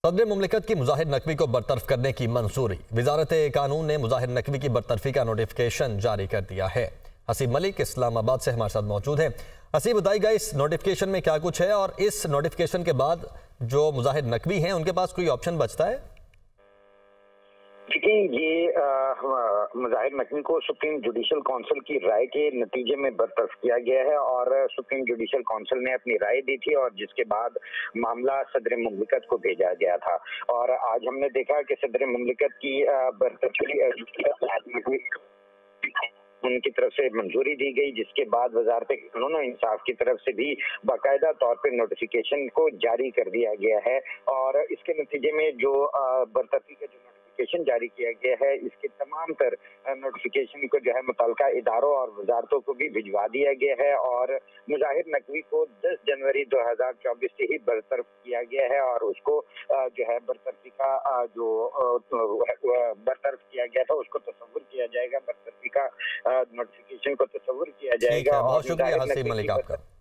सदर मुमलिकत की मुजाहिर नकवी को बरतरफ करने की मंजूरी। वजारत कानून ने मुजाहिर नकवी की बरतरफी का नोटिफिकेशन जारी कर दिया है। हसीब मलिक इस्लामाबाद से हमारे साथ मौजूद है। हसीब, बताइएगा इस नोटिफिकेशन में क्या कुछ है और इस नोटिफिकेशन के बाद जो मुजाहिर नकवी हैं उनके पास कोई ऑप्शन बचता है? देखिए, ये मुजाहिर नकवी को सुप्रीम जुडिशल काउंसिल की राय के नतीजे में बरतरफ किया गया है और सुप्रीम जुडिशल काउंसिल ने अपनी राय दी थी और जिसके बाद मामला सदर मुमलिकत को भेजा गया था। और आज हमने देखा कि सदर मुमलिकत की बरतरफी उनकी तरफ से मंजूरी दी गई, जिसके बाद वजारत कानून और इंसाफ की तरफ से भी बाकायदा तौर पर नोटिफिकेशन को जारी कर दिया गया है। और इसके नतीजे में जो बरतरफी का जो नोटिफिकेशन जारी किया गया है, इसके तमाम तर नोटिफिकेशन को जो है मुतल्लिका इदारों और वजारतों को भी भिजवा दिया गया है और मुजाहिर नकवी को 10 जनवरी 2024 से ही बरतरफ किया गया है और उसको जो है बरतरफी का जो बरतरफ किया गया था उसको तस्वुर किया जाएगा, बरतरफी का नोटिफिकेशन को तस्वुर किया जाएगा। बहुत शुक्रिया हसीब मलिक आपका।